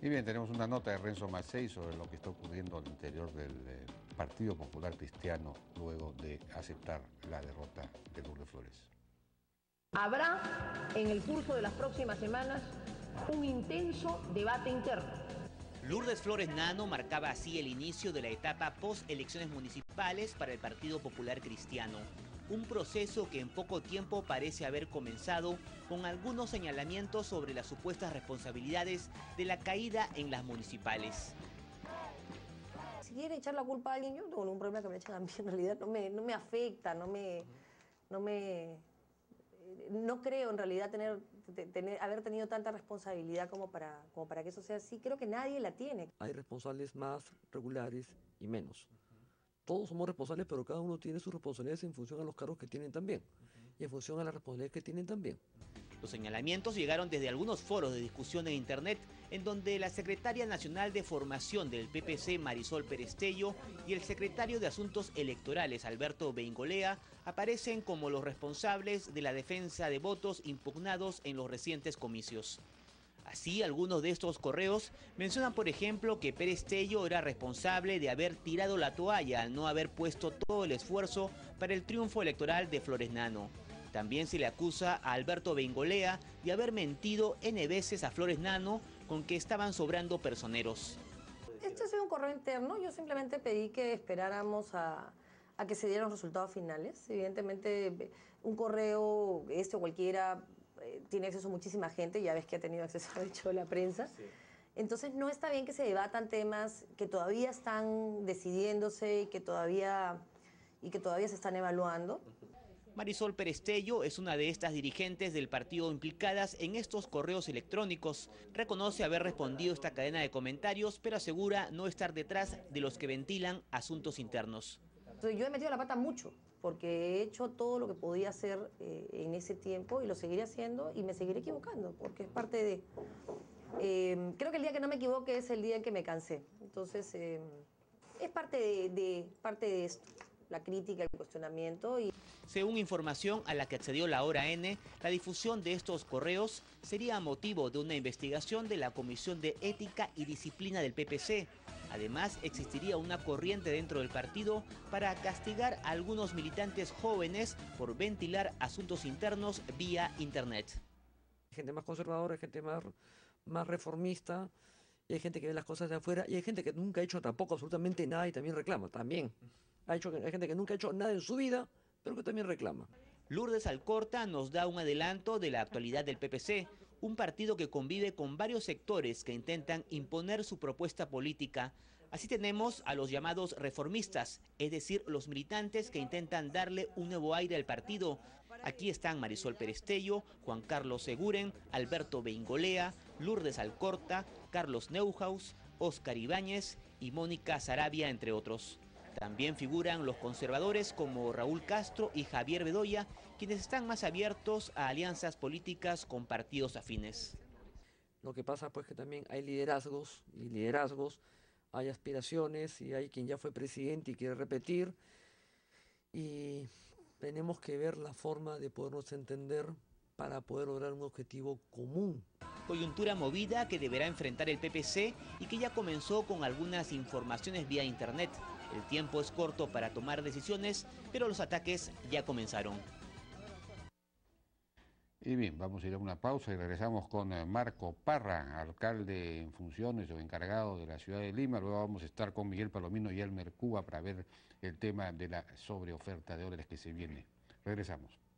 Y bien, tenemos una nota de Renzo Macei sobre lo que está ocurriendo al interior del Partido Popular Cristiano luego de aceptar la derrota de Lourdes Flores. Habrá en el curso de las próximas semanas un intenso debate interno. Lourdes Flores Nano marcaba así el inicio de la etapa post-elecciones municipales para el Partido Popular Cristiano. Un proceso que en poco tiempo parece haber comenzado con algunos señalamientos sobre las supuestas responsabilidades de la caída en las municipales. Si quieren echar la culpa a alguien, yo no tengo ningún problema que me echen a mí, en realidad no me afecta, no creo en realidad haber tenido tanta responsabilidad como para que eso sea así. Creo que nadie la tiene. Hay responsables más regulares y menos. Todos somos responsables, pero cada uno tiene sus responsabilidades en función a los cargos que tienen también y en función a las responsabilidades que tienen también. Los señalamientos llegaron desde algunos foros de discusión en Internet, en donde la secretaria nacional de formación del PPC, Marisol Perestello, y el secretario de Asuntos Electorales, Alberto Beingolea, aparecen como los responsables de la defensa de votos impugnados en los recientes comicios. Así, algunos de estos correos mencionan, por ejemplo, que Perestello era responsable de haber tirado la toalla al no haber puesto todo el esfuerzo para el triunfo electoral de Flores Nano. También se le acusa a Alberto Beingolea de haber mentido N veces a Flores Nano con que estaban sobrando personeros. Este ha sido un correo interno, yo simplemente pedí que esperáramos a que se dieran los resultados finales. Evidentemente, un correo, este o cualquiera, tiene acceso a muchísima gente, ya ves que ha tenido acceso, de hecho, a la prensa. Sí. Entonces no está bien que se debatan temas que todavía están decidiéndose y que todavía se están evaluando. Marisol Perestello es una de estas dirigentes del partido implicadas en estos correos electrónicos. Reconoce haber respondido esta cadena de comentarios, pero asegura no estar detrás de los que ventilan asuntos internos. Entonces, yo he metido la pata mucho, porque he hecho todo lo que podía hacer en ese tiempo y lo seguiré haciendo y me seguiré equivocando, porque es parte de... creo que el día que no me equivoque es el día en que me cansé. Entonces, es parte de esto, la crítica, el cuestionamiento. Según información a la que accedió La Hora N, la difusión de estos correos sería motivo de una investigación de la Comisión de Ética y Disciplina del PPC. Además, existiría una corriente dentro del partido para castigar a algunos militantes jóvenes por ventilar asuntos internos vía Internet. Hay gente más conservadora, hay gente más reformista, y hay gente que ve las cosas de afuera, y hay gente que nunca ha hecho tampoco absolutamente nada y también reclama, también. Hay gente que nunca ha hecho nada en su vida, pero que también reclama. Lourdes Alcorta nos da un adelanto de la actualidad del PPC, un partido que convive con varios sectores que intentan imponer su propuesta política. Así tenemos a los llamados reformistas, es decir, los militantes que intentan darle un nuevo aire al partido. Aquí están Marisol Perestello, Juan Carlos Seguren, Alberto Beingolea, Lourdes Alcorta, Carlos Neuhaus, Óscar Ibáñez y Mónica Sarabia, entre otros. También figuran los conservadores como Raúl Castro y Javier Bedoya, quienes están más abiertos a alianzas políticas con partidos afines. Lo que pasa pues que también hay liderazgos, hay aspiraciones y hay quien ya fue presidente y quiere repetir. Y tenemos que ver la forma de podernos entender para poder lograr un objetivo común. Coyuntura movida que deberá enfrentar el PPC y que ya comenzó con algunas informaciones vía Internet. El tiempo es corto para tomar decisiones, pero los ataques ya comenzaron. Y bien, vamos a ir a una pausa y regresamos con Marco Parra, alcalde en funciones o encargado de la ciudad de Lima. Luego vamos a estar con Miguel Palomino y Elmer Cuba para ver el tema de la sobreoferta de dólares que se viene. Regresamos.